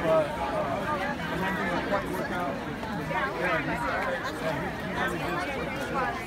but and then doing a quiet workout with Mike there. He really did split the shift.